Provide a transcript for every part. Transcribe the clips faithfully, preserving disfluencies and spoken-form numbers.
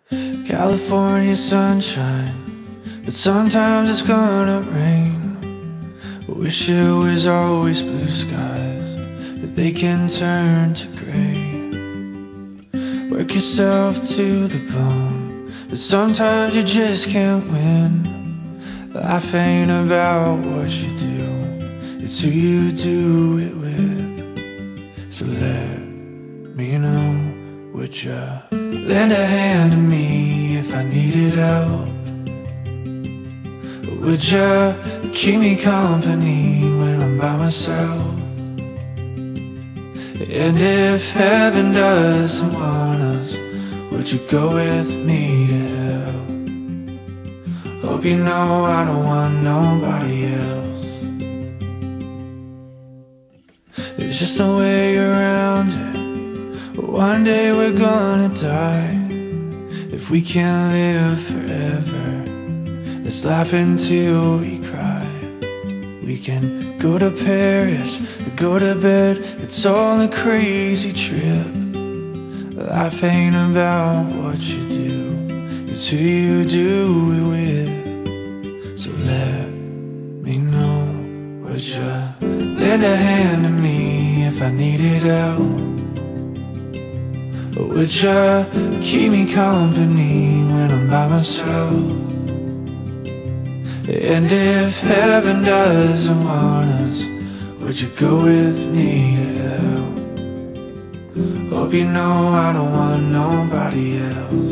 California sunshine, but sometimes it's gonna rain. Wish it was always blue skies, but they can turn to gray. Work yourself to the bone, but sometimes you just can't win. Life ain't about what you do, it's who you do it with. So let me know, would ya lend a hand to me if I needed help? Or would ya keep me company when I'm by myself? And if heaven doesn't want us, would you go with me to hell? Hope you know I don't want nobody else. There's just no way around it. One day we're gonna die. If we can't live forever, let's laugh until we cry. We can go to Paris or go to bed, it's all a crazy trip. Life ain't about what you do, it's who you do it with. So let me know, would ya lend a hand to me if I needed help? Or would ya keep me company when I'm by myself? And if heaven doesn't want us, would you go with me to hell? Hope you know I don't want nobody else.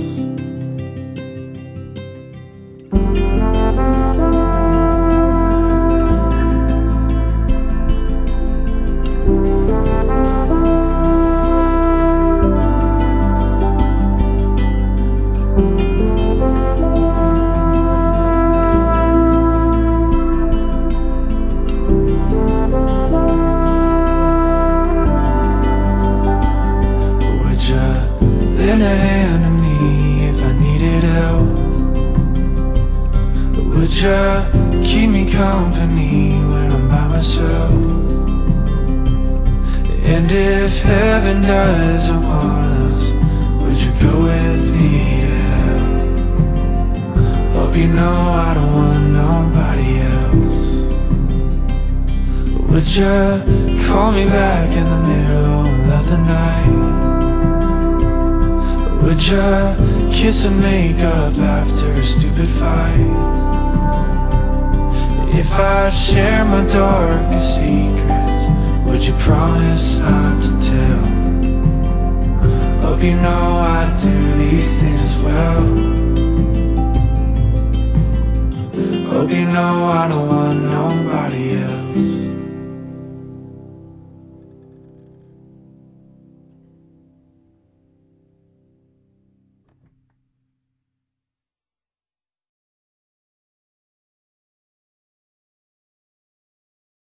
Lend a hand to me if I needed help? Or would ya keep me company when I'm by myself? And if heaven doesn't want us, would you go with me to hell? Hope you know I don't want nobody else. Or would ya call me back in the middle of the night? Would ya kiss and make up after a stupid fight? If I share my darkest secrets, would you promise not to tell? Hope you know I do these things as well.